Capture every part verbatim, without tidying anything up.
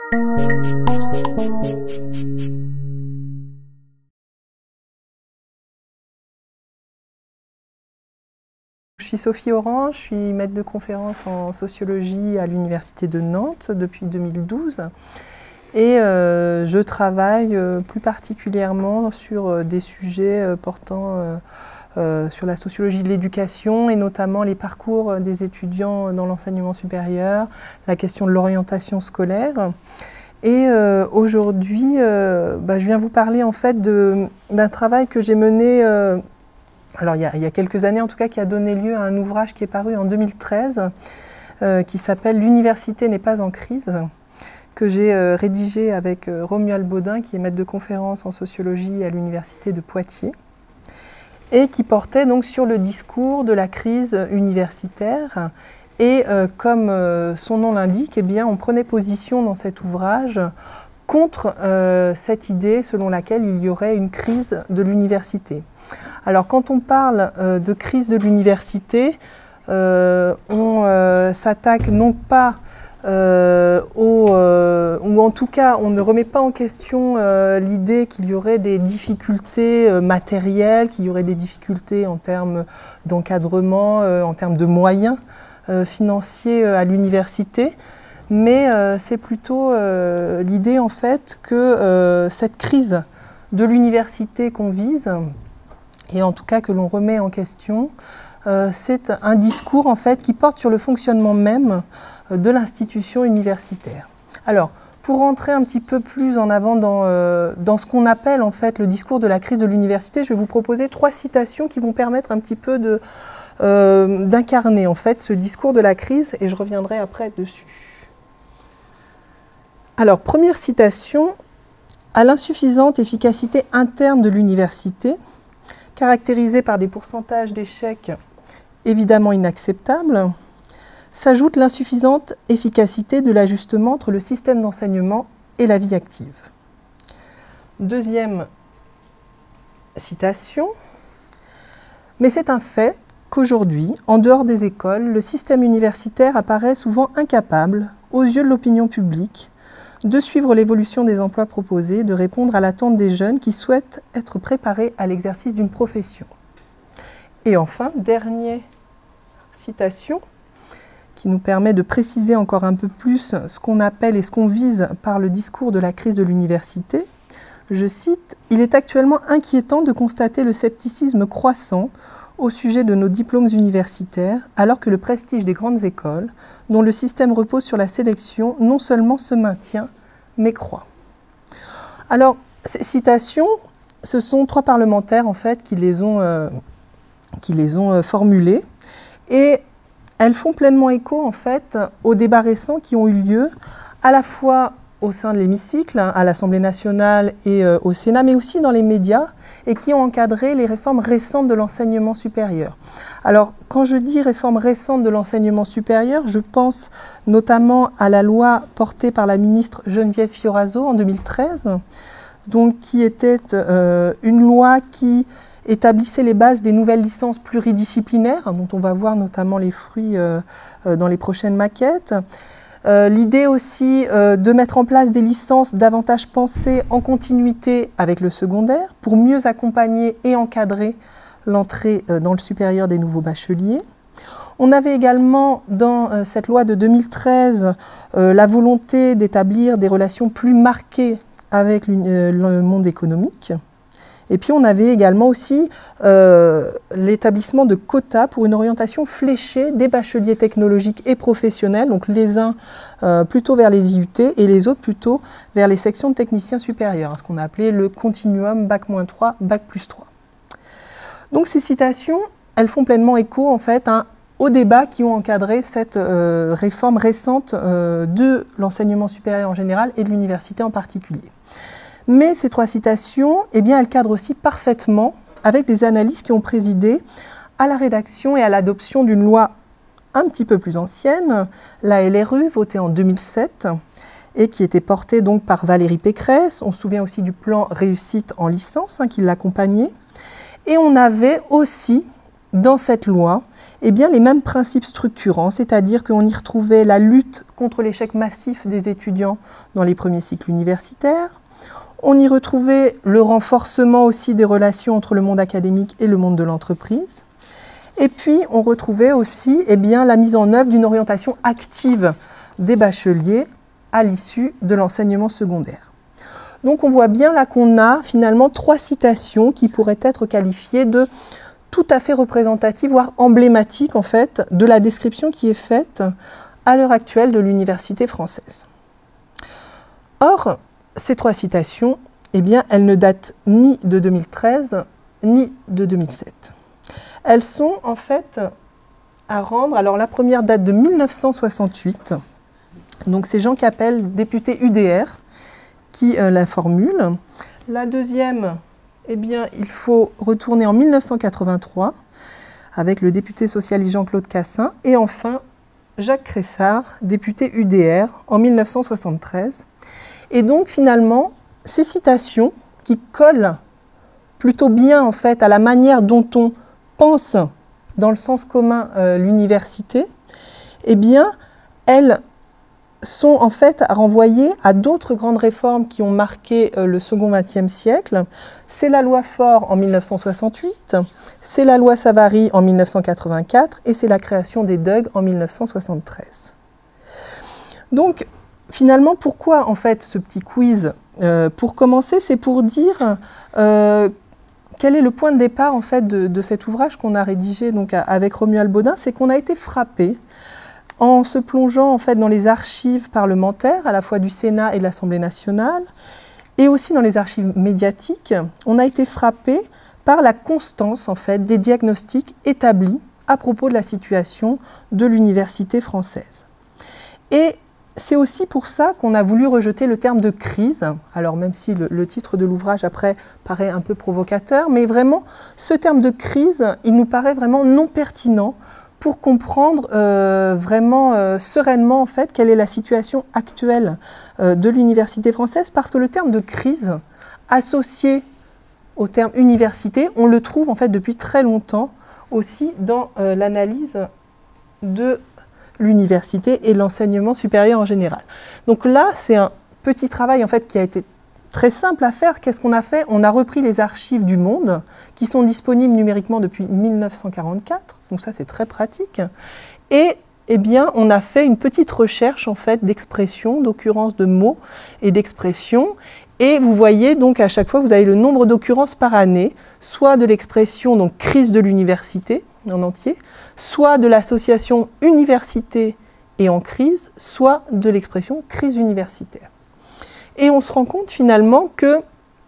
Je suis Sophie Orange, je suis maître de conférence en sociologie à l'Université de Nantes depuis deux mille douze et euh, je travaille euh, plus particulièrement sur euh, des sujets euh, portant euh, euh, sur la sociologie de l'éducation et notamment les parcours des étudiants dans l'enseignement supérieur, la question de l'orientation scolaire. Et euh, aujourd'hui, euh, bah, je viens vous parler en fait d'un travail que j'ai mené euh, alors, il y, a, il y a quelques années, en tout cas, qui a donné lieu à un ouvrage qui est paru en deux mille treize, euh, qui s'appelle « L'université n'est pas en crise », que j'ai euh, rédigé avec euh, Romuald Baudin, qui est maître de conférence en sociologie à l'Université de Poitiers, et qui portait donc sur le discours de la crise universitaire. Et euh, comme euh, son nom l'indique, eh bien, on prenait position dans cet ouvrage contre euh, cette idée selon laquelle il y aurait une crise de l'université. Alors quand on parle euh, de crise de l'université, euh, on euh, s'attaque non pas euh, au, euh, ou en tout cas on ne remet pas en question euh, l'idée qu'il y aurait des difficultés euh, matérielles, qu'il y aurait des difficultés en termes d'encadrement, euh, en termes de moyens euh, financiers euh, à l'université. Mais euh, c'est plutôt euh, l'idée en fait que euh, cette crise de l'université qu'on vise, et en tout cas que l'on remet en question, euh, c'est un discours en fait qui porte sur le fonctionnement même de l'institution universitaire. Alors, pour rentrer un petit peu plus en avant dans, euh, dans ce qu'on appelle en fait le discours de la crise de l'université, je vais vous proposer trois citations qui vont permettre un petit peu de, euh, d'incarner en fait ce discours de la crise, et je reviendrai après dessus. Alors, première citation, à l'insuffisante efficacité interne de l'université, caractérisée par des pourcentages d'échecs évidemment inacceptables, s'ajoute l'insuffisante efficacité de l'ajustement entre le système d'enseignement et la vie active. Deuxième citation, mais c'est un fait qu'aujourd'hui, en dehors des écoles, le système universitaire apparaît souvent incapable, aux yeux de l'opinion publique, de suivre l'évolution des emplois proposés, de répondre à l'attente des jeunes qui souhaitent être préparés à l'exercice d'une profession. Et enfin, dernière citation, qui nous permet de préciser encore un peu plus ce qu'on appelle et ce qu'on vise par le discours de la crise de l'université. Je cite, « Il est actuellement inquiétant de constater le scepticisme croissant au sujet de nos diplômes universitaires, alors que le prestige des grandes écoles, dont le système repose sur la sélection, non seulement se maintient, mais croît. » Alors, ces citations, ce sont trois parlementaires en fait qui les ont, euh, qui les ont euh, formulées, et elles font pleinement écho en fait aux débats récents qui ont eu lieu à la fois au sein de l'hémicycle, à l'Assemblée nationale et euh, au Sénat, mais aussi dans les médias, et qui ont encadré les réformes récentes de l'enseignement supérieur. Alors, quand je dis réforme récente de l'enseignement supérieur, je pense notamment à la loi portée par la ministre Geneviève Fioraso en deux mille treize, donc, qui était euh, une loi qui établissait les bases des nouvelles licences pluridisciplinaires, dont on va voir notamment les fruits euh, euh, dans les prochaines maquettes. Euh, L'idée aussi euh, de mettre en place des licences davantage pensées en continuité avec le secondaire pour mieux accompagner et encadrer l'entrée euh, dans le supérieur des nouveaux bacheliers. On avait également dans euh, cette loi de deux mille treize euh, la volonté d'établir des relations plus marquées avec euh, le monde économique. Et puis on avait également aussi euh, l'établissement de quotas pour une orientation fléchée des bacheliers technologiques et professionnels, donc les uns euh, plutôt vers les I U T et les autres plutôt vers les sections de techniciens supérieurs, ce qu'on a appelé le continuum bac moins trois, bac plus trois. Donc ces citations, elles font pleinement écho en fait hein, aux débats qui ont encadré cette euh, réforme récente euh, de l'enseignement supérieur en général et de l'université en particulier. Mais ces trois citations, eh bien, elles cadrent aussi parfaitement avec des analyses qui ont présidé à la rédaction et à l'adoption d'une loi un petit peu plus ancienne, la L R U, votée en deux mille sept, et qui était portée donc par Valérie Pécresse. On se souvient aussi du plan réussite en licence hein, qui l'accompagnait. Et on avait aussi dans cette loi eh bien, les mêmes principes structurants, c'est-à-dire qu'on y retrouvait la lutte contre l'échec massif des étudiants dans les premiers cycles universitaires. On y retrouvait le renforcement aussi des relations entre le monde académique et le monde de l'entreprise. Et puis, on retrouvait aussi eh bien, la mise en œuvre d'une orientation active des bacheliers à l'issue de l'enseignement secondaire. Donc, on voit bien là qu'on a finalement trois citations qui pourraient être qualifiées de tout à fait représentatives, voire emblématiques en fait, de la description qui est faite à l'heure actuelle de l'université française. Or, ces trois citations, eh bien, elles ne datent ni de deux mille treize, ni de deux mille sept. Elles sont en fait à rendre, alors la première date de mille neuf cent soixante-huit, donc c'est Jean Capel, député U D R, qui euh, la formule. La deuxième, eh bien, il faut retourner en mille neuf cent quatre-vingt-trois, avec le député socialiste Jean-Claude Cassin, et enfin Jacques Cressard, député U D R, en mille neuf cent soixante-treize. Et donc, finalement, ces citations qui collent plutôt bien, en fait, à la manière dont on pense, dans le sens commun, euh, l'université, eh bien, elles sont en fait renvoyées à d'autres grandes réformes qui ont marqué euh, le second vingtième siècle. C'est la loi Faure en mille neuf cent soixante-huit, c'est la loi Savary en mille neuf cent quatre-vingt-quatre et c'est la création des D U G en mille neuf cent soixante-treize. Donc, finalement, pourquoi en fait ce petit quiz? euh, Pour commencer, c'est pour dire euh, quel est le point de départ en fait de, de cet ouvrage qu'on a rédigé donc, avec Romuald Bodin, c'est qu'on a été frappé en se plongeant en fait dans les archives parlementaires, à la fois du Sénat et de l'Assemblée nationale, et aussi dans les archives médiatiques, on a été frappé par la constance en fait des diagnostics établis à propos de la situation de l'université française. Et c'est aussi pour ça qu'on a voulu rejeter le terme de crise, alors même si le, le titre de l'ouvrage après paraît un peu provocateur, mais vraiment ce terme de crise, il nous paraît vraiment non pertinent pour comprendre euh, vraiment euh, sereinement en fait quelle est la situation actuelle euh, de l'université française, parce que le terme de crise associé au terme université, on le trouve en fait depuis très longtemps aussi dans euh, l'analyse de l'université et l'enseignement supérieur en général. Donc là, c'est un petit travail en fait qui a été très simple à faire. Qu'est-ce qu'on a fait? On a repris les archives du Monde qui sont disponibles numériquement depuis mille neuf cent quarante-quatre, donc ça c'est très pratique. Et eh bien, on a fait une petite recherche en fait d'expressions, d'occurrences de mots et d'expressions. Et vous voyez donc à chaque fois, vous avez le nombre d'occurrences par année, soit de l'expression donc crise de l'université en entier, soit de l'association université et en crise, soit de l'expression crise universitaire. Et on se rend compte finalement que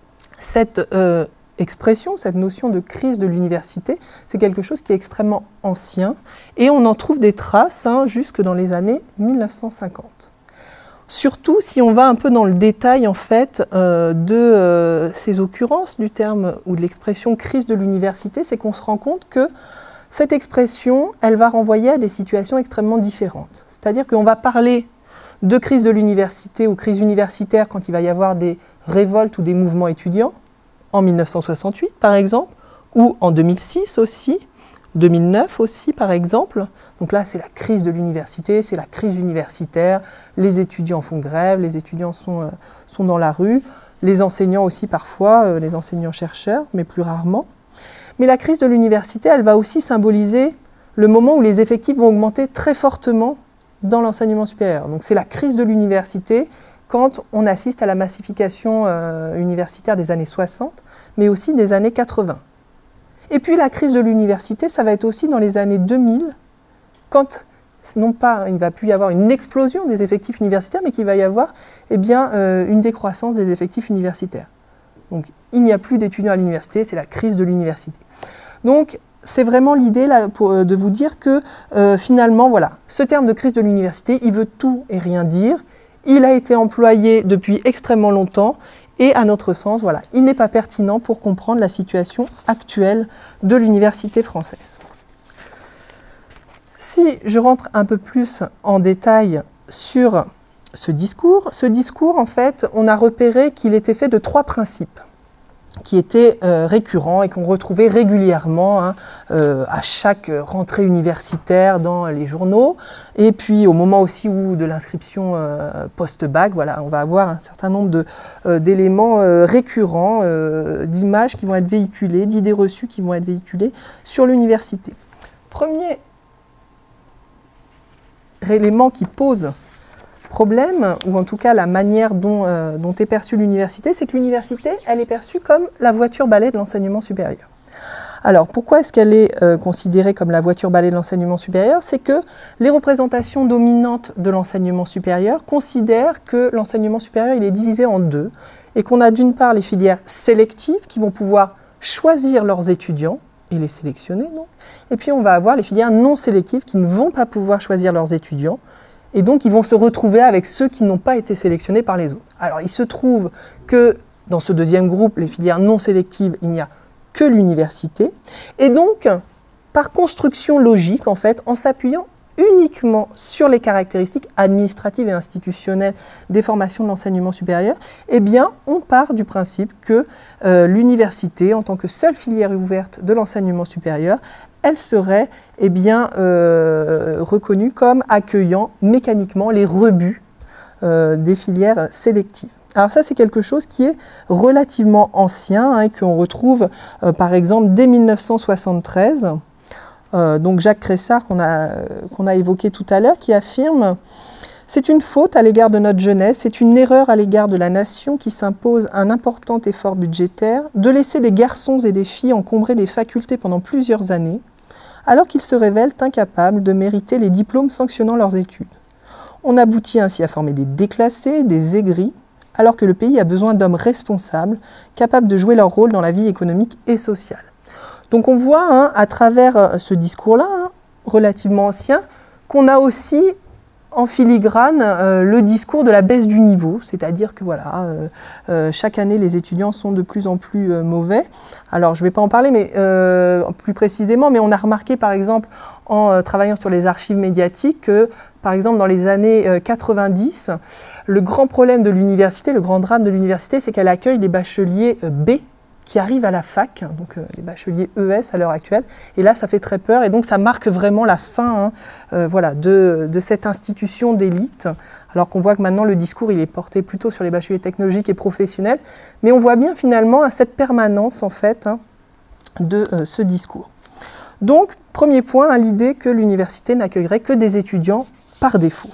cette euh, expression, cette notion de crise de l'université, c'est quelque chose qui est extrêmement ancien et on en trouve des traces hein, jusque dans les années mille neuf cent cinquante. Surtout si on va un peu dans le détail en fait euh, de euh, ces occurrences du terme ou de l'expression crise de l'université, c'est qu'on se rend compte que cette expression, elle va renvoyer à des situations extrêmement différentes. C'est-à-dire qu'on va parler de crise de l'université ou crise universitaire quand il va y avoir des révoltes ou des mouvements étudiants, en mille neuf cent soixante-huit par exemple, ou en deux mille six aussi, deux mille neuf aussi par exemple. Donc là c'est la crise de l'université, c'est la crise universitaire, les étudiants font grève, les étudiants sont, euh, sont dans la rue, les enseignants aussi parfois, euh, les enseignants-chercheurs, mais plus rarement. Mais la crise de l'université, elle va aussi symboliser le moment où les effectifs vont augmenter très fortement dans l'enseignement supérieur. Donc c'est la crise de l'université quand on assiste à la massification euh, universitaire des années soixante, mais aussi des années quatre-vingts. Et puis la crise de l'université, ça va être aussi dans les années deux mille, quand non pas il ne va plus y avoir une explosion des effectifs universitaires, mais qu'il va y avoir eh bien, euh, une décroissance des effectifs universitaires. Donc il n'y a plus d'étudiants à l'université, c'est la crise de l'université. Donc c'est vraiment l'idée là pour, euh, de vous dire que euh, finalement, voilà, ce terme de crise de l'université, il veut tout et rien dire. Il a été employé depuis extrêmement longtemps et à notre sens, voilà, il n'est pas pertinent pour comprendre la situation actuelle de l'université française. Si je rentre un peu plus en détail sur ce discours, ce discours, en fait, on a repéré qu'il était fait de trois principes. qui était euh, récurrent et qu'on retrouvait régulièrement hein, euh, à chaque rentrée universitaire dans les journaux. Et puis au moment aussi où de l'inscription euh, post-bac, voilà, on va avoir un certain nombre de, euh, d'éléments euh, récurrents, euh, d'images qui vont être véhiculées, d'idées reçues qui vont être véhiculées sur l'université. Premier élément qui pose problème, ou en tout cas la manière dont, euh, dont est perçue l'université, c'est que l'université, elle est perçue comme la voiture-balai de l'enseignement supérieur. Alors, pourquoi est-ce qu'elle est euh, considérée comme la voiture-balai de l'enseignement supérieur? C'est que les représentations dominantes de l'enseignement supérieur considèrent que l'enseignement supérieur, il est divisé en deux, et qu'on a d'une part les filières sélectives qui vont pouvoir choisir leurs étudiants, et les sélectionner, non? Et puis on va avoir les filières non sélectives qui ne vont pas pouvoir choisir leurs étudiants, et donc, ils vont se retrouver avec ceux qui n'ont pas été sélectionnés par les autres. Alors, il se trouve que dans ce deuxième groupe, les filières non sélectives, il n'y a que l'université. Et donc, par construction logique, en fait, en s'appuyant uniquement sur les caractéristiques administratives et institutionnelles des formations de l'enseignement supérieur, eh bien, on part du principe que euh, l'université, en tant que seule filière ouverte de l'enseignement supérieur, elle serait eh bien, euh, reconnue comme accueillant mécaniquement les rebuts euh, des filières sélectives. Alors ça, c'est quelque chose qui est relativement ancien hein, et qu'on retrouve euh, par exemple dès mille neuf cent soixante-treize. Euh, donc Jacques Cressard, qu'on a, euh, qu'on a évoqué tout à l'heure, qui affirme « C'est une faute à l'égard de notre jeunesse, c'est une erreur à l'égard de la nation qui s'impose un important effort budgétaire de laisser des garçons et des filles encombrer des facultés pendant plusieurs années, alors qu'ils se révèlent incapables de mériter les diplômes sanctionnant leurs études. On aboutit ainsi à former des déclassés, des aigris, alors que le pays a besoin d'hommes responsables, capables de jouer leur rôle dans la vie économique et sociale. » Donc on voit hein, à travers ce discours-là, hein, relativement ancien, qu'on a aussi en filigrane euh, le discours de la baisse du niveau, c'est-à-dire que voilà, euh, euh, chaque année les étudiants sont de plus en plus euh, mauvais. Alors je ne vais pas en parler mais, euh, plus précisément, mais on a remarqué par exemple en euh, travaillant sur les archives médiatiques que par exemple dans les années euh, quatre-vingt-dix, le grand problème de l'université, le grand drame de l'université, c'est qu'elle accueille les bacheliers euh, B, qui arrivent à la fac, donc euh, les bacheliers E S à l'heure actuelle, et là ça fait très peur, et donc ça marque vraiment la fin hein, euh, voilà, de, de cette institution d'élite, alors qu'on voit que maintenant le discours il est porté plutôt sur les bacheliers technologiques et professionnels, mais on voit bien finalement à cette permanence en fait hein, de euh, ce discours. Donc, premier point, hein, l'idée que l'université n'accueillerait que des étudiants par défaut.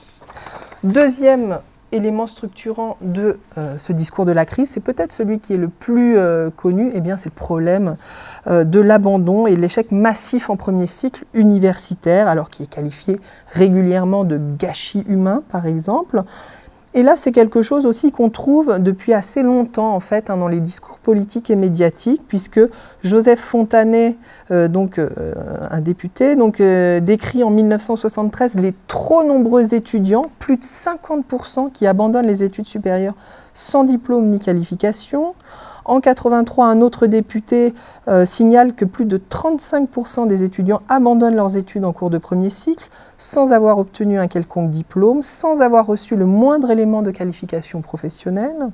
Deuxième élément structurant de euh, ce discours de la crise, c'est peut-être celui qui est le plus euh, connu, eh bien c'est le problème euh, de l'abandon et de l'échec massif en premier cycle universitaire, alors qui est qualifié régulièrement de gâchis humain, par exemple. Et là, c'est quelque chose aussi qu'on trouve depuis assez longtemps, en fait, hein, dans les discours politiques et médiatiques, puisque Joseph Fontanet, euh, donc euh, un député, donc, euh, décrit en mille neuf cent soixante-treize les trop nombreux étudiants, plus de cinquante pour cent qui abandonnent les études supérieures sans diplôme ni qualification. En quatre-vingt-trois, un autre député euh, signale que plus de trente-cinq pour cent des étudiants abandonnent leurs études en cours de premier cycle sans avoir obtenu un quelconque diplôme, sans avoir reçu le moindre élément de qualification professionnelle.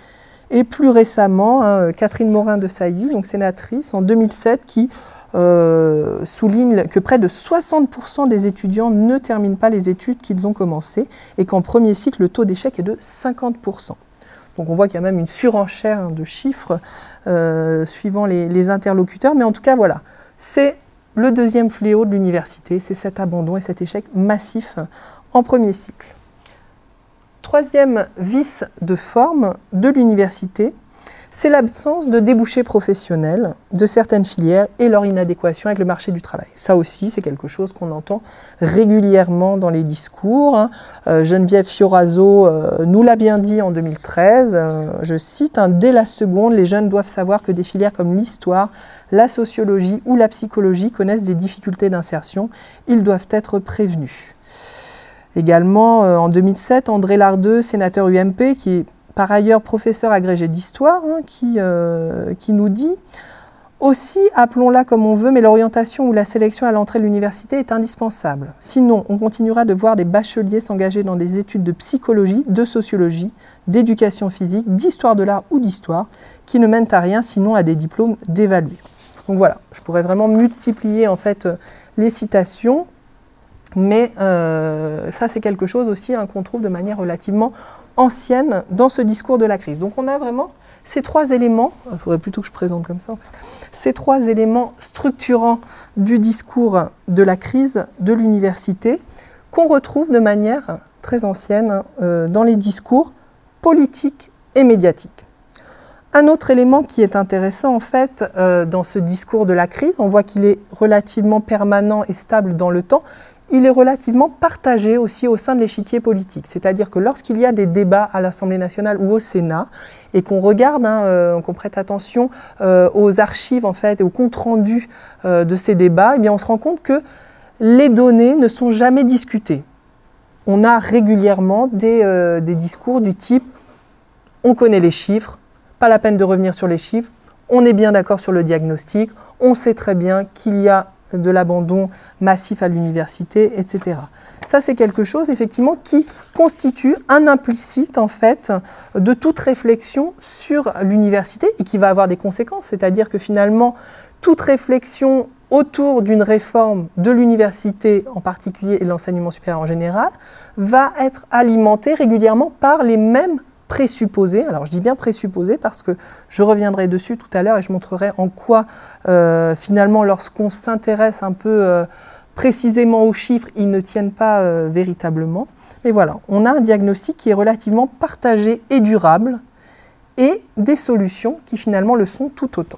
Et plus récemment, hein, Catherine Morin-Desailly, donc sénatrice, en deux mille sept, qui euh, souligne que près de soixante pour cent des étudiants ne terminent pas les études qu'ils ont commencées et qu'en premier cycle, le taux d'échec est de cinquante pour cent. Donc on voit qu'il y a même une surenchère de chiffres euh, suivant les, les interlocuteurs. Mais en tout cas, voilà, c'est le deuxième fléau de l'université, c'est cet abandon et cet échec massif en premier cycle. Troisième vice de forme de l'université, c'est l'absence de débouchés professionnels de certaines filières et leur inadéquation avec le marché du travail. Ça aussi, c'est quelque chose qu'on entend régulièrement dans les discours. Hein. Euh, Geneviève Fioraso euh, nous l'a bien dit en deux mille treize, euh, je cite, hein, « Dès la seconde, les jeunes doivent savoir que des filières comme l'histoire, la sociologie ou la psychologie connaissent des difficultés d'insertion. Ils doivent être prévenus. » Également, euh, en deux mille sept, André Lardeux, sénateur U M P, qui est par ailleurs professeur agrégé d'histoire, hein, qui, euh, qui nous dit « Aussi, appelons-la comme on veut, mais l'orientation ou la sélection à l'entrée de l'université est indispensable. Sinon, on continuera de voir des bacheliers s'engager dans des études de psychologie, de sociologie, d'éducation physique, d'histoire de l'art ou d'histoire, qui ne mènent à rien sinon à des diplômes dévalués. Donc voilà, je pourrais vraiment multiplier en fait les citations, mais euh, ça c'est quelque chose aussi hein, qu'on trouve de manière relativement ancienne dans ce discours de la crise. Donc on a vraiment ces trois éléments, il faudrait plutôt que je présente comme ça en fait, ces trois éléments structurants du discours de la crise de l'université qu'on retrouve de manière très ancienne euh, dans les discours politiques et médiatiques. Un autre élément qui est intéressant en fait euh, dans ce discours de la crise, on voit qu'il est relativement permanent et stable dans le temps, il est relativement partagé aussi au sein de l'échiquier politique. C'est-à-dire que lorsqu'il y a des débats à l'Assemblée nationale ou au Sénat, et qu'on regarde, hein, euh, qu'on prête attention euh, aux archives en fait, et aux comptes rendus euh, de ces débats, eh bien, on se rend compte que les données ne sont jamais discutées. On a régulièrement des, euh, des discours du type « on connaît les chiffres, pas la peine de revenir sur les chiffres, on est bien d'accord sur le diagnostic, on sait très bien qu'il y a de l'abandon massif à l'université, et cetera. Ça, c'est quelque chose, effectivement, qui constitue un implicite, en fait, de toute réflexion sur l'université et qui va avoir des conséquences. C'est-à-dire que, finalement, toute réflexion autour d'une réforme de l'université en particulier et de l'enseignement supérieur en général va être alimentée régulièrement par les mêmes présupposés. Alors je dis bien présupposés parce que je reviendrai dessus tout à l'heure et je montrerai en quoi euh, finalement lorsqu'on s'intéresse un peu euh, précisément aux chiffres, ils ne tiennent pas euh, véritablement. Mais voilà, on a un diagnostic qui est relativement partagé et durable et des solutions qui finalement le sont tout autant.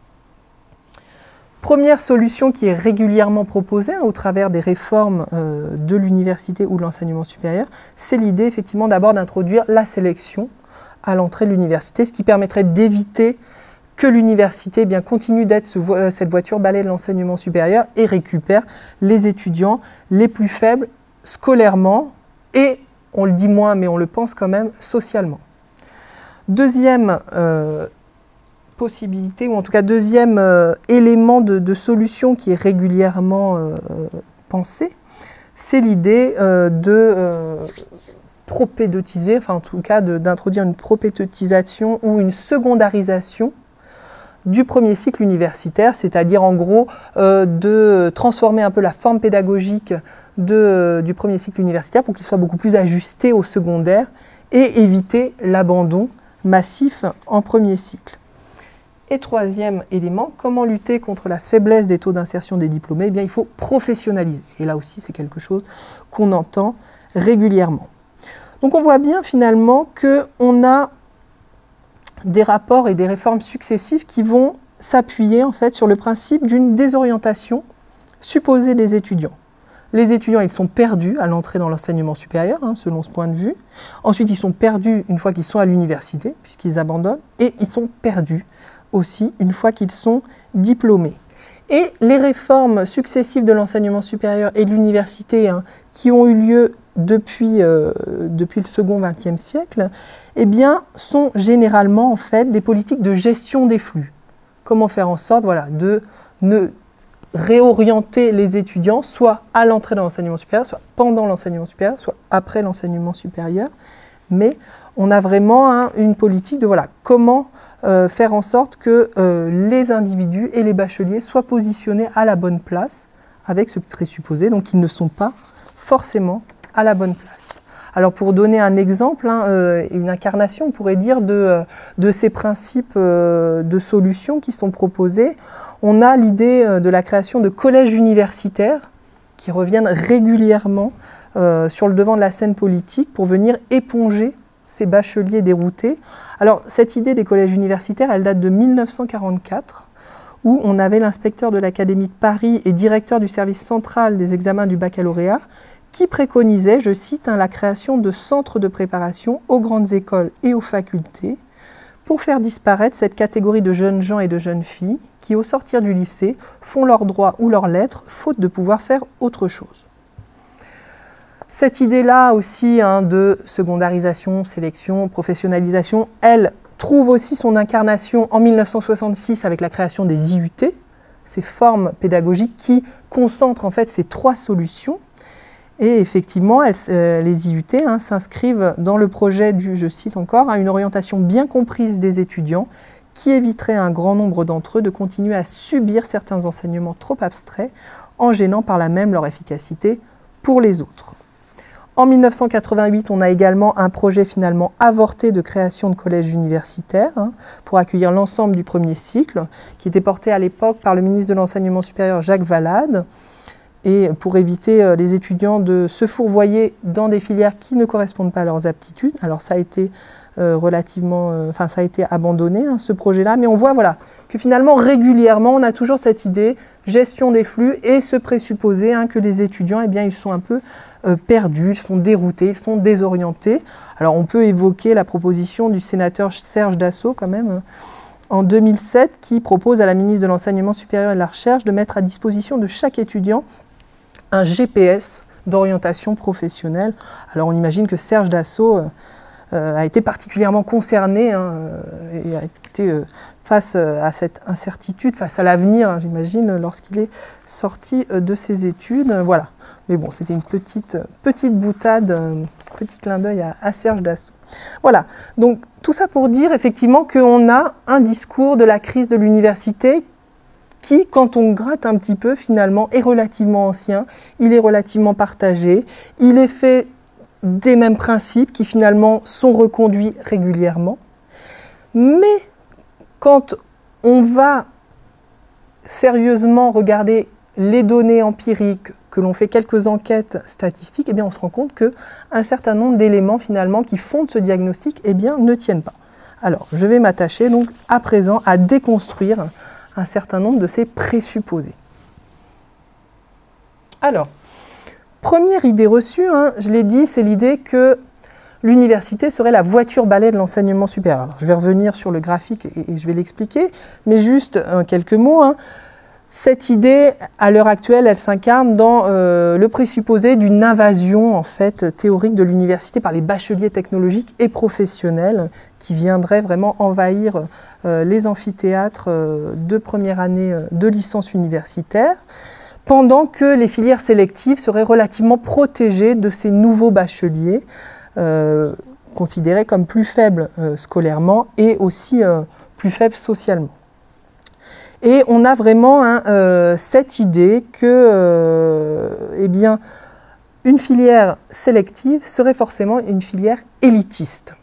Première solution qui est régulièrement proposée hein, au travers des réformes euh, de l'université ou de l'enseignement supérieur, c'est l'idée effectivement d'abord d'introduire la sélection à l'entrée de l'université, ce qui permettrait d'éviter que l'université eh bien, continue d'être ce vo cette voiture balai de l'enseignement supérieur et récupère les étudiants les plus faibles scolairement et, on le dit moins mais on le pense quand même, socialement. Deuxième euh, possibilité, ou en tout cas deuxième euh, élément de, de solution qui est régulièrement euh, pensé, c'est l'idée euh, de euh, propédeutiser, enfin en tout cas d'introduire une propédeutisation ou une secondarisation du premier cycle universitaire, c'est-à-dire en gros euh, de transformer un peu la forme pédagogique de, euh, du premier cycle universitaire pour qu'il soit beaucoup plus ajusté au secondaire et éviter l'abandon massif en premier cycle. Et troisième élément, comment lutter contre la faiblesse des taux d'insertion des diplômés? Eh bien, il faut professionnaliser. Et là aussi, c'est quelque chose qu'on entend régulièrement. Donc, on voit bien finalement qu'on a des rapports et des réformes successives qui vont s'appuyer en fait sur le principe d'une désorientation supposée des étudiants. Les étudiants, ils sont perdus à l'entrée dans l'enseignement supérieur, hein, selon ce point de vue. Ensuite, ils sont perdus une fois qu'ils sont à l'université, puisqu'ils abandonnent, et ils sont perdus aussi une fois qu'ils sont diplômés. Et les réformes successives de l'enseignement supérieur et de l'université hein, qui ont eu lieu depuis, euh, depuis le second vingtième siècle, eh bien, sont généralement en fait des politiques de gestion des flux. Comment faire en sorte voilà, de ne réorienter les étudiants soit à l'entrée dans l'enseignement supérieur, soit pendant l'enseignement supérieur, soit après l'enseignement supérieur. Mais on a vraiment hein, une politique de voilà, comment euh, faire en sorte que euh, les individus et les bacheliers soient positionnés à la bonne place avec ce présupposé, donc ils ne sont pas forcément à la bonne place. Alors pour donner un exemple, hein, euh, une incarnation, on pourrait dire, de, de ces principes euh, de solutions qui sont proposés, on a l'idée euh, de la création de collèges universitaires qui reviennent régulièrement euh, sur le devant de la scène politique pour venir éponger ces bacheliers déroutés. Alors cette idée des collèges universitaires, elle date de mille neuf cent quarante-quatre, où on avait l'inspecteur de l'Académie de Paris et directeur du service central des examens du baccalauréat, qui préconisait, je cite, hein, la création de centres de préparation aux grandes écoles et aux facultés pour faire disparaître cette catégorie de jeunes gens et de jeunes filles qui, au sortir du lycée, font leurs droits ou leurs lettres, faute de pouvoir faire autre chose. Cette idée-là aussi hein, de secondarisation, sélection, professionnalisation, elle trouve aussi son incarnation en mille neuf cent soixante-six avec la création des I U T, ces formes pédagogiques qui concentrent en fait ces trois solutions. Et effectivement, elles, euh, les I U T hein, s'inscrivent dans le projet du, je cite encore, à une orientation bien comprise des étudiants qui éviterait à un grand nombre d'entre eux de continuer à subir certains enseignements trop abstraits en gênant par là même leur efficacité pour les autres. En mille neuf cent quatre-vingt-huit, on a également un projet finalement avorté de création de collèges universitaires hein, pour accueillir l'ensemble du premier cycle, qui était porté à l'époque par le ministre de l'Enseignement supérieur Jacques Valade, et pour éviter euh, les étudiants de se fourvoyer dans des filières qui ne correspondent pas à leurs aptitudes. Alors ça a été euh, relativement, euh, enfin ça a été abandonné hein, ce projet-là, mais on voit voilà que finalement régulièrement on a toujours cette idée gestion des flux et ce présupposé hein, que les étudiants eh bien ils sont un peu euh, perdus, ils sont déroutés, ils sont désorientés. Alors on peut évoquer la proposition du sénateur Serge Dassault quand même. Euh, en deux mille sept, qui propose à la ministre de l'Enseignement supérieur et de la Recherche de mettre à disposition de chaque étudiant un G P S d'orientation professionnelle. Alors on imagine que Serge Dassault euh, euh, a été particulièrement concerné hein, et a été euh, face à cette incertitude, face à l'avenir, hein, j'imagine, lorsqu'il est sorti euh, de ses études. Voilà. Mais bon, c'était une petite, petite boutade, un petit clin d'œil à, à Serge Dassault. Voilà. Donc tout ça pour dire effectivement qu'on a un discours de la crise de l'université qui, quand on gratte un petit peu, finalement, est relativement ancien, il est relativement partagé, il est fait des mêmes principes qui, finalement, sont reconduits régulièrement. Mais quand on va sérieusement regarder les données empiriques, que l'on fait quelques enquêtes statistiques, eh bien, on se rend compte qu'un certain nombre d'éléments, finalement, qui fondent ce diagnostic, eh bien, ne tiennent pas. Alors, je vais m'attacher, donc, à présent, à déconstruire un certain nombre de ces présupposés. Alors, première idée reçue, hein, je l'ai dit, c'est l'idée que l'université serait la voiture-balai de l'enseignement supérieur. Alors, je vais revenir sur le graphique et, et je vais l'expliquer, mais juste euh, quelques mots. Hein. Cette idée, à l'heure actuelle, elle s'incarne dans euh, le présupposé d'une invasion en fait, théorique de l'université par les bacheliers technologiques et professionnels qui viendraient vraiment envahir euh, les amphithéâtres euh, de première année euh, de licence universitaire, pendant que les filières sélectives seraient relativement protégées de ces nouveaux bacheliers, euh, considérés comme plus faibles euh, scolairement et aussi euh, plus faibles socialement. Et on a vraiment hein, euh, cette idée que euh, eh bien, une filière sélective serait forcément une filière élitiste.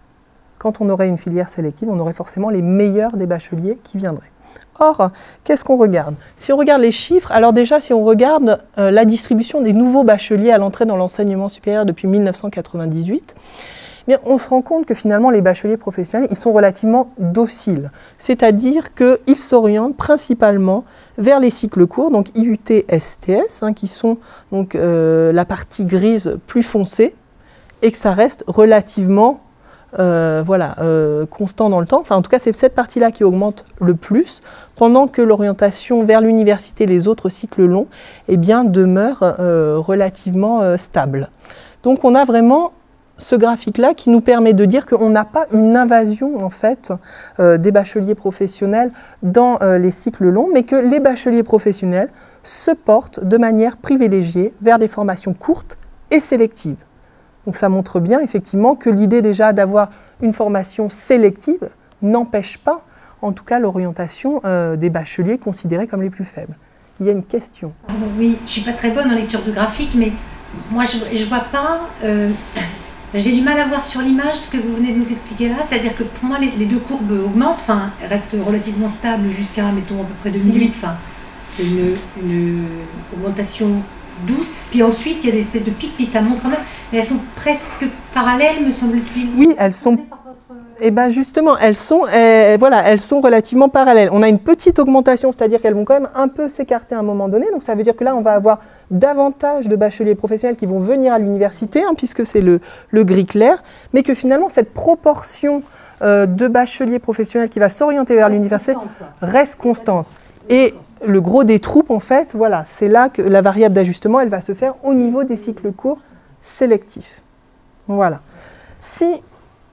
Quand on aurait une filière sélective, on aurait forcément les meilleurs des bacheliers qui viendraient. Or, qu'est-ce qu'on regarde? Si on regarde les chiffres, alors déjà, si on regarde euh, la distribution des nouveaux bacheliers à l'entrée dans l'enseignement supérieur depuis mille neuf cent quatre-vingt-dix-huit, eh bien, on se rend compte que finalement, les bacheliers professionnels, ils sont relativement dociles. C'est-à-dire qu'ils s'orientent principalement vers les cycles courts, donc I U T, S T S, hein, qui sont donc, euh, la partie grise plus foncée, et que ça reste relativement euh, voilà, euh, constant dans le temps. Enfin, en tout cas, c'est cette partie-là qui augmente le plus, pendant que l'orientation vers l'université, les autres cycles longs, eh bien, demeure euh, relativement euh, stable. Donc, on a vraiment ce graphique-là qui nous permet de dire qu'on n'a pas une invasion en fait euh, des bacheliers professionnels dans euh, les cycles longs, mais que les bacheliers professionnels se portent de manière privilégiée vers des formations courtes et sélectives. Donc ça montre bien effectivement que l'idée déjà d'avoir une formation sélective n'empêche pas en tout cas l'orientation euh, des bacheliers considérés comme les plus faibles. Il y a une question. Oui, je ne suis pas très bonne en lecture de graphique, mais moi je ne vois pas... Euh... J'ai du mal à voir sur l'image ce que vous venez de nous expliquer là, c'est-à-dire que pour moi les, les deux courbes augmentent, enfin elles restent relativement stables jusqu'à mettons à peu près deux mille huit, enfin c'est une, une augmentation douce, puis ensuite il y a des espèces de pics, puis ça monte quand même, mais elles sont presque parallèles me semble-t-il. Oui, elles sont... Eh bien justement, elles sont, eh, voilà, elles sont relativement parallèles. On a une petite augmentation, c'est-à-dire qu'elles vont quand même un peu s'écarter à un moment donné. Donc ça veut dire que là, on va avoir davantage de bacheliers professionnels qui vont venir à l'université, hein, puisque c'est le, le gris clair, mais que finalement, cette proportion euh, de bacheliers professionnels qui va s'orienter vers l'université reste constante. Et le gros des troupes, en fait, voilà, c'est là que la variable d'ajustement, elle va se faire au niveau des cycles courts sélectifs. Voilà. Si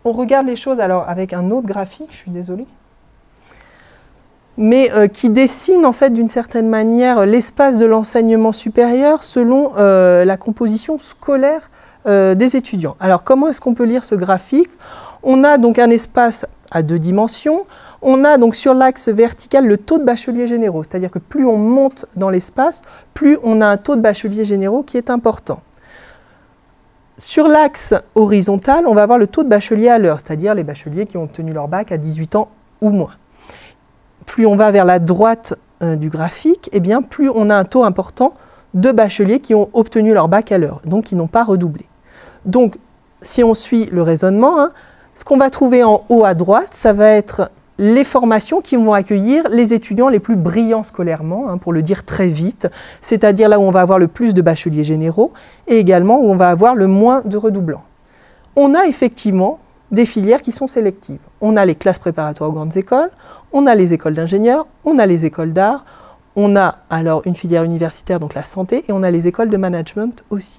on regarde les choses alors avec un autre graphique, je suis désolée, mais euh, qui dessine en fait d'une certaine manière l'espace de l'enseignement supérieur selon euh, la composition scolaire euh, des étudiants. Alors comment est-ce qu'on peut lire ce graphique? On a donc un espace à deux dimensions. On a donc sur l'axe vertical le taux de bacheliers généraux, c'est-à-dire que plus on monte dans l'espace, plus on a un taux de bacheliers généraux qui est important. Sur l'axe horizontal, on va avoir le taux de bacheliers à l'heure, c'est-à-dire les bacheliers qui ont obtenu leur bac à dix-huit ans ou moins. Plus on va vers la droite euh, du graphique, eh bien, plus on a un taux important de bacheliers qui ont obtenu leur bac à l'heure, donc qui n'ont pas redoublé. Donc, si on suit le raisonnement, hein, ce qu'on va trouver en haut à droite, ça va être les formations qui vont accueillir les étudiants les plus brillants scolairement, hein, pour le dire très vite, c'est-à-dire là où on va avoir le plus de bacheliers généraux et également où on va avoir le moins de redoublants. On a effectivement des filières qui sont sélectives. On a les classes préparatoires aux grandes écoles, on a les écoles d'ingénieurs, on a les écoles d'art, on a alors une filière universitaire, donc la santé, et on a les écoles de management aussi.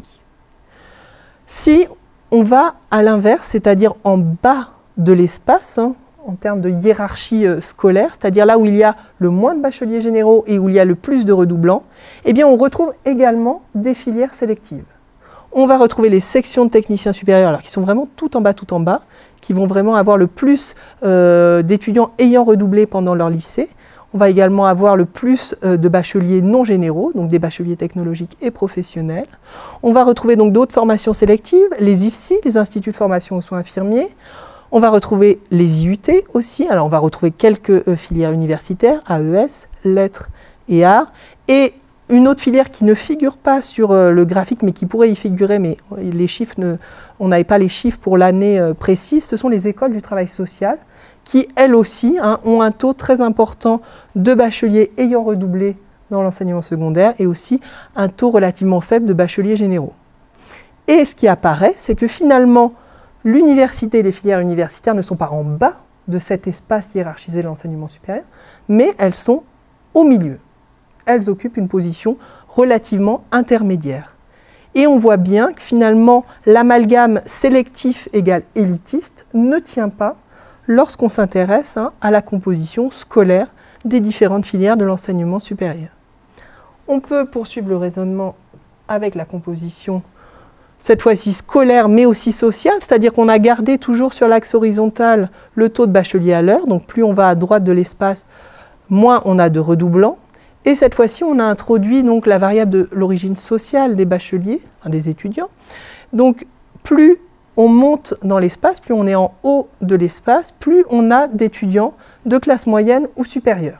Si on va à l'inverse, c'est-à-dire en bas de l'espace, hein, en termes de hiérarchie euh, scolaire, c'est-à-dire là où il y a le moins de bacheliers généraux et où il y a le plus de redoublants, eh bien on retrouve également des filières sélectives. On va retrouver les sections de techniciens supérieurs, alors qui sont vraiment tout en bas, tout en bas, qui vont vraiment avoir le plus euh, d'étudiants ayant redoublé pendant leur lycée. On va également avoir le plus euh, de bacheliers non généraux, donc des bacheliers technologiques et professionnels. On va retrouver donc d'autres formations sélectives, les I F S I, les instituts de formation aux soins infirmiers. On va retrouver les I U T aussi, alors on va retrouver quelques euh, filières universitaires, A E S, lettres et arts, et une autre filière qui ne figure pas sur euh, le graphique, mais qui pourrait y figurer, mais les chiffres ne, on n'avait pas les chiffres pour l'année euh, précise, ce sont les écoles du travail social, qui elles aussi hein, ont un taux très important de bacheliers ayant redoublé dans l'enseignement secondaire, et aussi un taux relativement faible de bacheliers généraux. Et ce qui apparaît, c'est que finalement, l'université et les filières universitaires ne sont pas en bas de cet espace hiérarchisé de l'enseignement supérieur, mais elles sont au milieu. Elles occupent une position relativement intermédiaire. Et on voit bien que finalement, l'amalgame sélectif égale élitiste ne tient pas lorsqu'on s'intéresse hein, à la composition scolaire des différentes filières de l'enseignement supérieur. On peut poursuivre le raisonnement avec la composition cette fois-ci scolaire, mais aussi sociale, c'est-à-dire qu'on a gardé toujours sur l'axe horizontal le taux de bacheliers à l'heure, donc plus on va à droite de l'espace, moins on a de redoublants. Et cette fois-ci, on a introduit donc la variable de l'origine sociale des bacheliers, enfin des étudiants. Donc plus on monte dans l'espace, plus on est en haut de l'espace, plus on a d'étudiants de classe moyenne ou supérieure.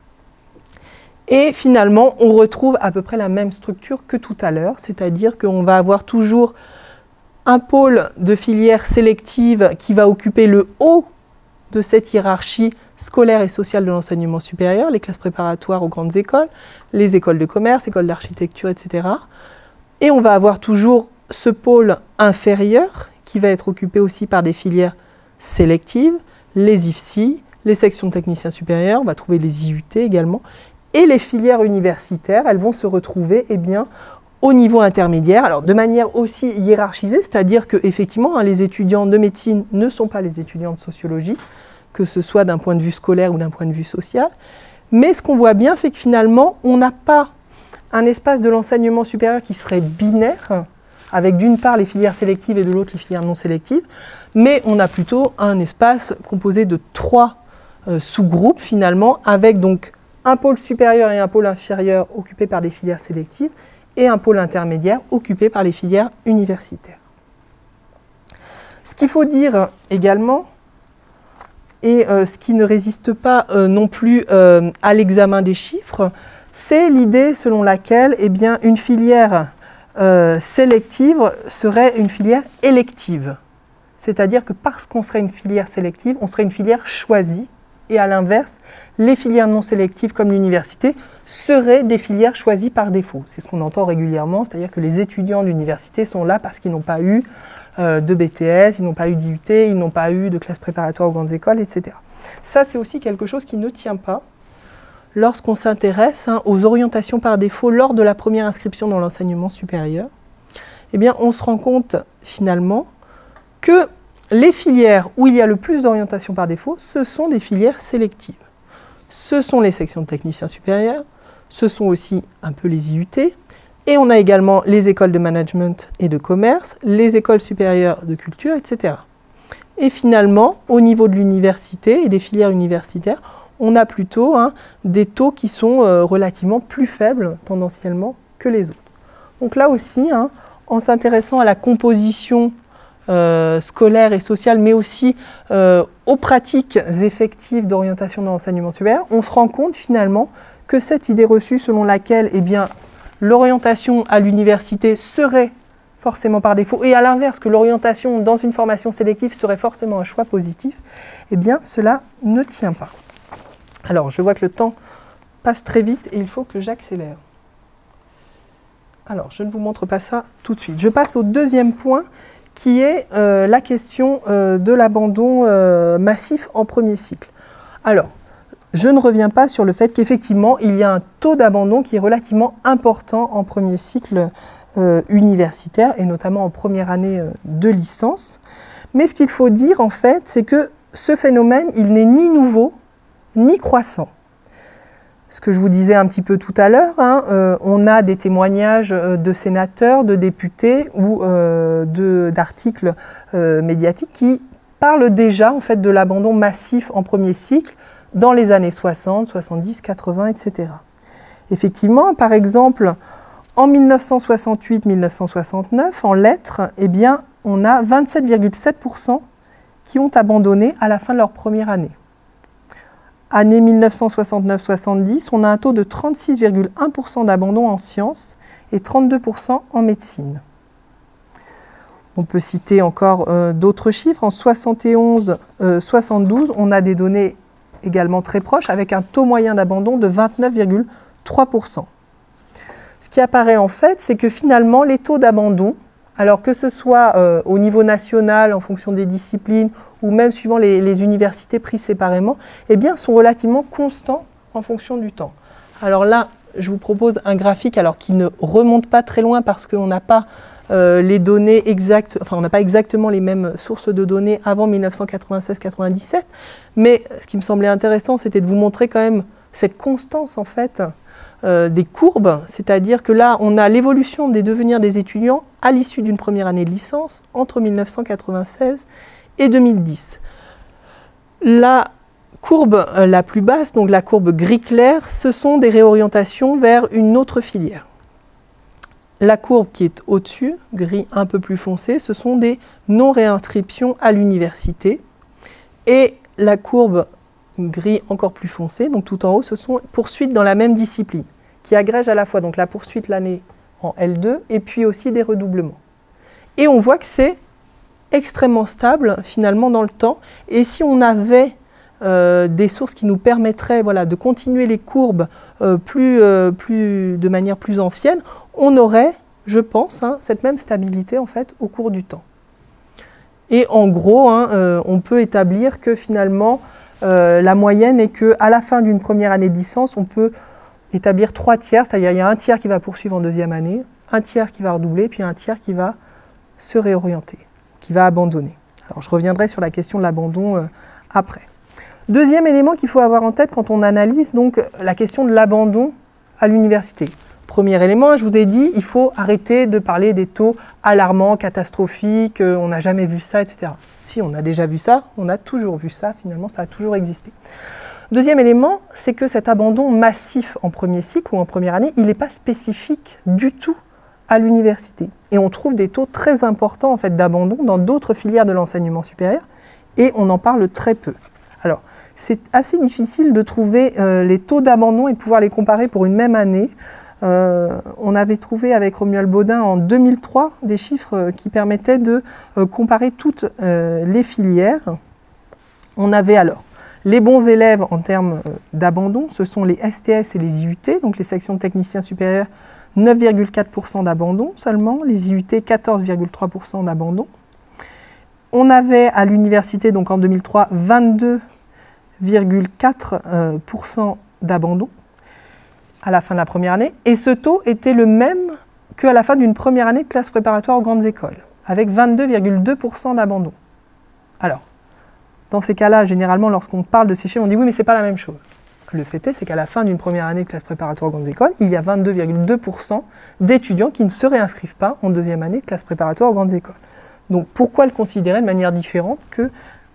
Et finalement, on retrouve à peu près la même structure que tout à l'heure, c'est-à-dire qu'on va avoir toujours un pôle de filière sélective qui va occuper le haut de cette hiérarchie scolaire et sociale de l'enseignement supérieur, les classes préparatoires aux grandes écoles, les écoles de commerce, écoles d'architecture, et cetera. Et on va avoir toujours ce pôle inférieur qui va être occupé aussi par des filières sélectives, les I F S I, les sections de techniciens supérieurs, on va trouver les I U T également, et les filières universitaires, elles vont se retrouver eh bien, au niveau intermédiaire, alors de manière aussi hiérarchisée, c'est-à-dire qu'effectivement, hein, les étudiants de médecine ne sont pas les étudiants de sociologie, que ce soit d'un point de vue scolaire ou d'un point de vue social. Mais ce qu'on voit bien, c'est que finalement, on n'a pas un espace de l'enseignement supérieur qui serait binaire, avec d'une part les filières sélectives et de l'autre les filières non sélectives, mais on a plutôt un espace composé de trois euh, sous-groupes finalement, avec donc un pôle supérieur et un pôle inférieur occupés par des filières sélectives et un pôle intermédiaire occupé par les filières universitaires. Ce qu'il faut dire également, et euh, ce qui ne résiste pas euh, non plus euh, à l'examen des chiffres, c'est l'idée selon laquelle eh bien, une filière euh, sélective serait une filière élective. C'est-à-dire que parce qu'on serait une filière sélective, on serait une filière choisie, et à l'inverse, les filières non sélectives comme l'université seraient des filières choisies par défaut. C'est ce qu'on entend régulièrement, c'est-à-dire que les étudiants d'université sont là parce qu'ils n'ont pas eu euh, de B T S, ils n'ont pas eu d'I U T, ils n'ont pas eu de classe préparatoire aux grandes écoles, et cetera. Ça, c'est aussi quelque chose qui ne tient pas lorsqu'on s'intéresse hein, aux orientations par défaut lors de la première inscription dans l'enseignement supérieur. Eh bien, on se rend compte finalement que les filières où il y a le plus d'orientation par défaut, ce sont des filières sélectives. Ce sont les sections de techniciens supérieurs, ce sont aussi un peu les I U T, et on a également les écoles de management et de commerce, les écoles supérieures de culture, et cetera. Et finalement, au niveau de l'université et des filières universitaires, on a plutôt hein, des taux qui sont euh, relativement plus faibles tendanciellement que les autres. Donc là aussi, hein, en s'intéressant à la composition euh, scolaire et sociale, mais aussi euh, aux pratiques effectives d'orientation dans l'enseignement supérieur, on se rend compte finalement que cette idée reçue selon laquelle eh bien, l'orientation à l'université serait forcément par défaut, et à l'inverse, que l'orientation dans une formation sélective serait forcément un choix positif, eh bien, cela ne tient pas. Alors, je vois que le temps passe très vite et il faut que j'accélère. Alors, je ne vous montre pas ça tout de suite. Je passe au deuxième point, qui est euh, la question euh, de l'abandon euh, massif en premier cycle. Alors, je ne reviens pas sur le fait qu'effectivement, il y a un taux d'abandon qui est relativement important en premier cycle euh, universitaire, et notamment en première année euh, de licence. Mais ce qu'il faut dire, en fait, c'est que ce phénomène, il n'est ni nouveau, ni croissant. Ce que je vous disais un petit peu tout à l'heure, hein, euh, on a des témoignages euh, de sénateurs, de députés ou euh, d'articles euh, médiatiques qui parlent déjà en fait, de l'abandon massif en premier cycle dans les années soixante, soixante-dix, quatre-vingts, et cetera. Effectivement, par exemple, en mille neuf cent soixante-huit mille neuf cent soixante-neuf, en lettres, eh bien, on a vingt-sept virgule sept pour cent qui ont abandonné à la fin de leur première année. Année mille neuf cent soixante-neuf soixante-dix, on a un taux de trente-six virgule un pour cent d'abandon en sciences et trente-deux pour cent en médecine. On peut citer encore euh, d'autres chiffres. En soixante et onze soixante-douze, on a des données également très proches avec un taux moyen d'abandon de vingt-neuf virgule trois pour cent. Ce qui apparaît en fait, c'est que finalement les taux d'abandon, alors que ce soit euh, au niveau national en fonction des disciplines ou même suivant les, les universités prises séparément, eh bien, sont relativement constants en fonction du temps. Alors là, je vous propose un graphique alors, qui ne remonte pas très loin parce qu'on n'a pas euh, les données exactes, enfin on n'a pas exactement les mêmes sources de données avant mille neuf cent quatre-vingt-seize quatre-vingt-dix-sept, mais ce qui me semblait intéressant, c'était de vous montrer quand même cette constance en fait euh, des courbes, c'est-à-dire que là, on a l'évolution des devenirs des étudiants à l'issue d'une première année de licence entre mille neuf cent quatre-vingt-seize et deux mille dix. La courbe euh, la plus basse, donc la courbe gris clair, ce sont des réorientations vers une autre filière. La courbe qui est au-dessus, gris un peu plus foncé, ce sont des non-réinscriptions à l'université. Et la courbe gris encore plus foncé, donc tout en haut, ce sont poursuites dans la même discipline, qui agrègent à la fois donc, la poursuite l'année en L deux et puis aussi des redoublements. Et on voit que c'est extrêmement stable finalement dans le temps, et si on avait euh, des sources qui nous permettraient voilà, de continuer les courbes euh, plus, euh, plus, de manière plus ancienne, on aurait, je pense, hein, cette même stabilité en fait au cours du temps. Et en gros, hein, euh, on peut établir que finalement euh, la moyenne est qu'à la fin d'une première année de licence, on peut établir trois tiers, c'est-à-dire il y a un tiers qui va poursuivre en deuxième année, un tiers qui va redoubler, puis un tiers qui va se réorienter, qui va abandonner. Alors, je reviendrai sur la question de l'abandon euh, après. Deuxième élément qu'il faut avoir en tête quand on analyse donc, la question de l'abandon à l'université. Premier élément, je vous ai dit, il faut arrêter de parler des taux alarmants, catastrophiques, euh, on n'a jamais vu ça, et cetera. Si, on a déjà vu ça, on a toujours vu ça, finalement, ça a toujours existé. Deuxième élément, c'est que cet abandon massif en premier cycle ou en première année, il n'est pas spécifique du tout à l'université. Et on trouve des taux très importants en fait, d'abandon dans d'autres filières de l'enseignement supérieur et on en parle très peu. Alors, c'est assez difficile de trouver euh, les taux d'abandon et de pouvoir les comparer pour une même année. Euh, on avait trouvé avec Romuald Baudin en deux mille trois des chiffres qui permettaient de euh, comparer toutes euh, les filières. On avait alors les bons élèves en termes euh, d'abandon, ce sont les S T S et les I U T, donc les sections de techniciens supérieurs, neuf virgule quatre pour cent d'abandon seulement, les I U T quatorze virgule trois pour cent d'abandon. On avait à l'université, donc en deux mille trois, vingt-deux virgule quatre pour cent d'abandon à la fin de la première année, et ce taux était le même qu'à la fin d'une première année de classe préparatoire aux grandes écoles, avec vingt-deux virgule deux pour cent d'abandon. Alors, dans ces cas-là, généralement, lorsqu'on parle de ces chiffres, on dit oui, mais ce n'est pas la même chose. Le fait est, c'est qu'à la fin d'une première année de classe préparatoire aux grandes écoles, il y a vingt-deux virgule deux pour cent d'étudiants qui ne se réinscrivent pas en deuxième année de classe préparatoire aux grandes écoles. Donc pourquoi le considérer de manière différente que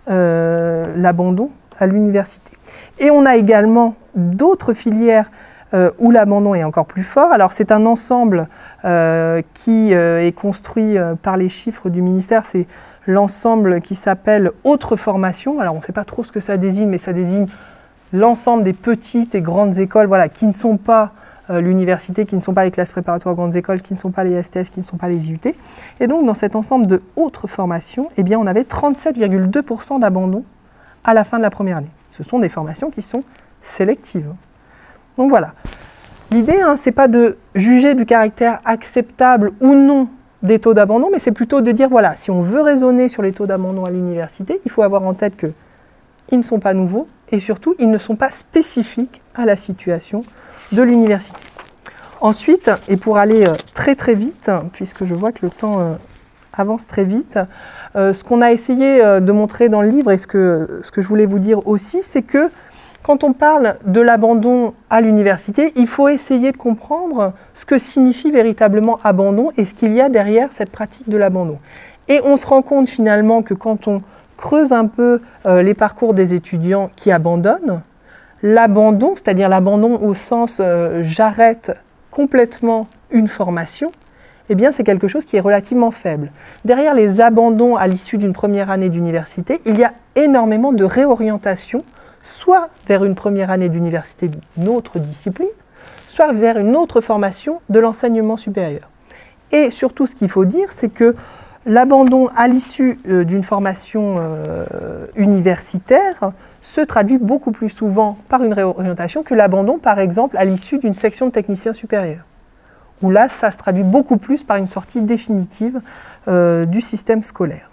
euh, l'abandon à l'université? Et on a également d'autres filières euh, où l'abandon est encore plus fort. Alors c'est un ensemble euh, qui euh, est construit euh, par les chiffres du ministère, c'est l'ensemble qui s'appelle « Autres formations ». Alors on ne sait pas trop ce que ça désigne, mais ça désigne l'ensemble des petites et grandes écoles voilà, qui ne sont pas euh, l'université, qui ne sont pas les classes préparatoires aux grandes écoles, qui ne sont pas les S T S, qui ne sont pas les I U T. Et donc dans cet ensemble de autres formations, eh bien, on avait trente-sept virgule deux pour cent d'abandon à la fin de la première année. Ce sont des formations qui sont sélectives. Donc voilà. L'idée, hein, ce n'est pas de juger du caractère acceptable ou non des taux d'abandon, mais c'est plutôt de dire, voilà, si on veut raisonner sur les taux d'abandon à l'université, il faut avoir en tête que ils ne sont pas nouveaux et surtout, ils ne sont pas spécifiques à la situation de l'université. Ensuite, et pour aller euh, très très vite, puisque je vois que le temps euh, avance très vite, euh, ce qu'on a essayé euh, de montrer dans le livre et ce que, ce que je voulais vous dire aussi, c'est que quand on parle de l'abandon à l'université, il faut essayer de comprendre ce que signifie véritablement abandon et ce qu'il y a derrière cette pratique de l'abandon. Et on se rend compte finalement que quand on creuse un peu euh, les parcours des étudiants qui abandonnent, l'abandon, c'est-à-dire l'abandon au sens euh, j'arrête complètement une formation, eh bien c'est quelque chose qui est relativement faible. Derrière les abandons à l'issue d'une première année d'université, il y a énormément de réorientation, soit vers une première année d'université d'une autre discipline, soit vers une autre formation de l'enseignement supérieur. Et surtout, ce qu'il faut dire, c'est que l'abandon à l'issue euh, d'une formation euh, universitaire se traduit beaucoup plus souvent par une réorientation que l'abandon, par exemple, à l'issue d'une section de technicien supérieur, où là, ça se traduit beaucoup plus par une sortie définitive euh, du système scolaire.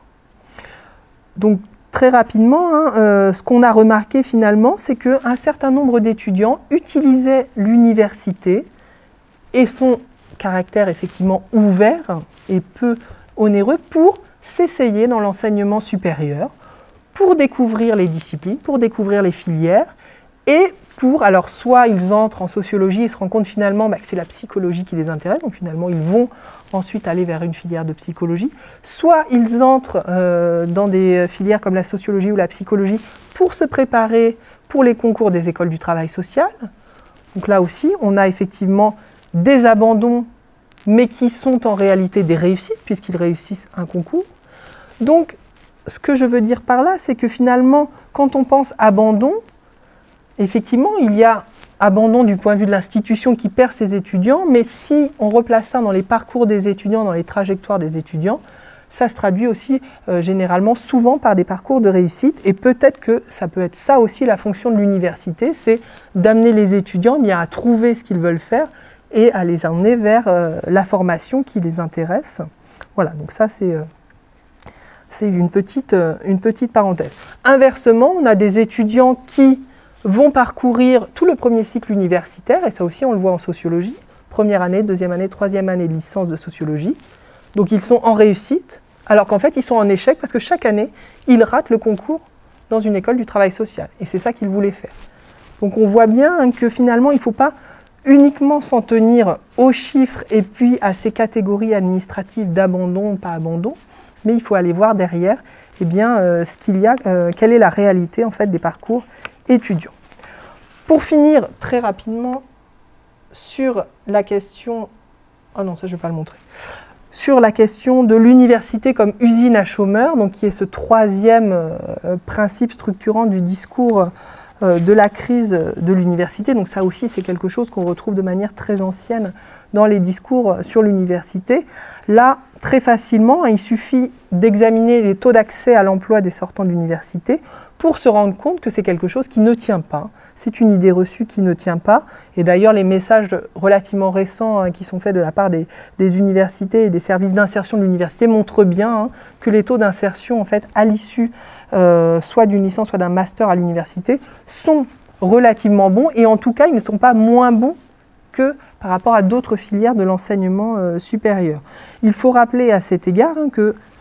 Donc, très rapidement, hein, euh, ce qu'on a remarqué finalement, c'est qu'un certain nombre d'étudiants utilisaient l'université et son caractère effectivement ouvert et peu onéreux pour s'essayer dans l'enseignement supérieur, pour découvrir les disciplines, pour découvrir les filières et pour, alors soit ils entrent en sociologie et se rendent compte finalement bah, que c'est la psychologie qui les intéresse, donc finalement ils vont ensuite aller vers une filière de psychologie, soit ils entrent euh, dans des filières comme la sociologie ou la psychologie pour se préparer pour les concours des écoles du travail social. Donc là aussi, on a effectivement des abandons, mais qui sont en réalité des réussites, puisqu'ils réussissent un concours. Donc, ce que je veux dire par là, c'est que finalement, quand on pense abandon, effectivement, il y a abandon du point de vue de l'institution qui perd ses étudiants, mais si on replace ça dans les parcours des étudiants, dans les trajectoires des étudiants, ça se traduit aussi euh, généralement souvent par des parcours de réussite, et peut-être que ça peut être ça aussi la fonction de l'université, c'est d'amener les étudiants bien, à trouver ce qu'ils veulent faire et à les emmener vers euh, la formation qui les intéresse. Voilà, donc ça c'est euh, c'est une petite, euh, une petite parenthèse. Inversement, on a des étudiants qui vont parcourir tout le premier cycle universitaire, et ça aussi on le voit en sociologie, première année, deuxième année, troisième année de licence de sociologie. Donc ils sont en réussite, alors qu'en fait ils sont en échec parce que chaque année, ils ratent le concours dans une école du travail social. Et c'est ça qu'ils voulaient faire. Donc on voit bien hein, que finalement il ne faut pas uniquement s'en tenir aux chiffres et puis à ces catégories administratives d'abandon, pas abandon, mais il faut aller voir derrière eh bien, euh, ce qu'il y a, euh, quelle est la réalité en fait, des parcours étudiants. Pour finir très rapidement sur la question... Ah non, ça je ne vais pas le montrer. Sur la question de l'université comme usine à chômeurs, donc qui est ce troisième euh, principe structurant du discours euh, de la crise de l'université. Donc ça aussi, c'est quelque chose qu'on retrouve de manière très ancienne dans les discours sur l'université. Là, très facilement, il suffit d'examiner les taux d'accès à l'emploi des sortants de l'université pour se rendre compte que c'est quelque chose qui ne tient pas. C'est une idée reçue qui ne tient pas. Et d'ailleurs, les messages relativement récents hein, qui sont faits de la part des, des universités et des services d'insertion de l'université montrent bien hein, que les taux d'insertion en fait, à l'issue euh, soit d'une licence, soit d'un master à l'université sont relativement bons. Et en tout cas, ils ne sont pas moins bons que par rapport à d'autres filières de l'enseignement euh, supérieur. Il faut rappeler à cet égard hein, que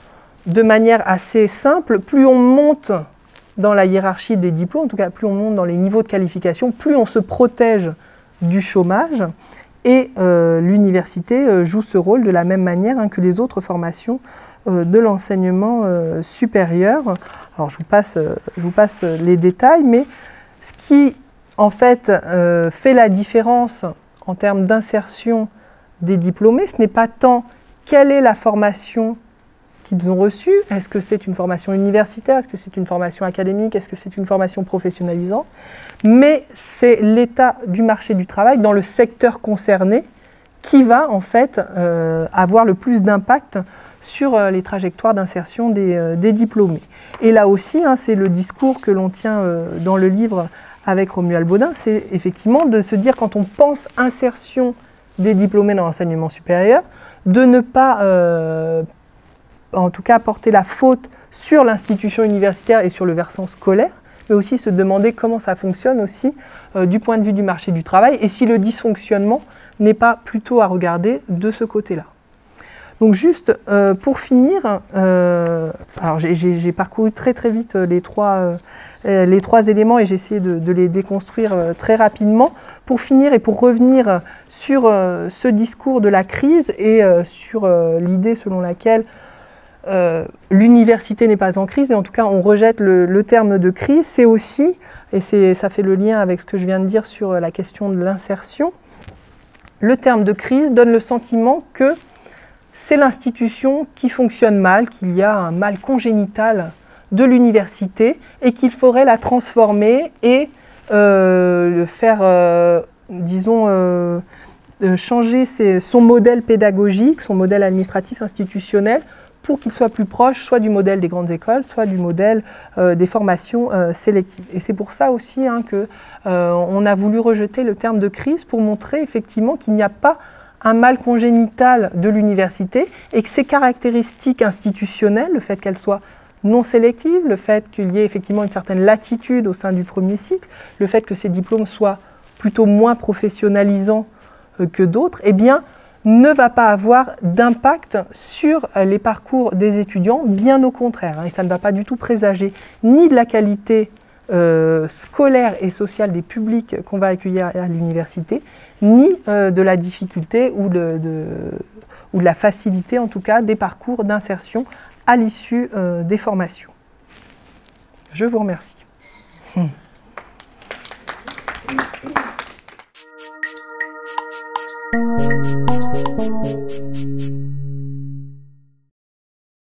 de manière assez simple, plus on monte dans la hiérarchie des diplômes, en tout cas plus on monte dans les niveaux de qualification, plus on se protège du chômage. Et euh, l'université euh, joue ce rôle de la même manière hein, que les autres formations euh, de l'enseignement euh, supérieur. Alors je vous passe, euh, je vous passe les détails, mais ce qui en fait euh, fait la différence en termes d'insertion des diplômés, ce n'est pas tant quelle est la formation qu'ils ont reçue, est-ce que c'est une formation universitaire, est-ce que c'est une formation académique, est-ce que c'est une formation professionnalisante, mais c'est l'état du marché du travail dans le secteur concerné qui va en fait euh, avoir le plus d'impact sur euh, les trajectoires d'insertion des, euh, des diplômés. Et là aussi, hein, c'est le discours que l'on tient euh, dans le livre avec Romuald Bodin, c'est effectivement de se dire quand on pense insertion des diplômés dans l'enseignement supérieur, de ne pas euh, en tout cas porter la faute sur l'institution universitaire et sur le versant scolaire, mais aussi se demander comment ça fonctionne aussi euh, du point de vue du marché du travail et si le dysfonctionnement n'est pas plutôt à regarder de ce côté-là. Donc juste euh, pour finir, euh, alors j'ai parcouru très très vite les trois, euh, les trois éléments et j'ai essayé de, de les déconstruire euh, très rapidement. Pour finir et pour revenir sur euh, ce discours de la crise et euh, sur euh, l'idée selon laquelle Euh, l'université n'est pas en crise, et en tout cas on rejette le, le terme de crise, c'est aussi, et ça fait le lien avec ce que je viens de dire sur la question de l'insertion, le terme de crise donne le sentiment que c'est l'institution qui fonctionne mal, qu'il y a un mal congénital de l'université et qu'il faudrait la transformer et euh, le faire, euh, disons, euh, changer ses, son modèle pédagogique, son modèle administratif institutionnel, pour qu'il soit plus proche soit du modèle des grandes écoles, soit du modèle euh, des formations euh, sélectives. Et c'est pour ça aussi hein, qu'on euh, a voulu rejeter le terme de crise pour montrer effectivement qu'il n'y a pas un mal congénital de l'université et que ses caractéristiques institutionnelles, le fait qu'elle soit non sélective, le fait qu'il y ait effectivement une certaine latitude au sein du premier cycle, le fait que ces diplômes soient plutôt moins professionnalisants euh, que d'autres, eh bien, ne va pas avoir d'impact sur les parcours des étudiants, bien au contraire. Hein, et ça ne va pas du tout présager ni de la qualité euh, scolaire et sociale des publics qu'on va accueillir à l'université, ni euh, de la difficulté ou de, de, ou de la facilité, en tout cas, des parcours d'insertion à l'issue euh, des formations. Je vous remercie. Hum. Thank you.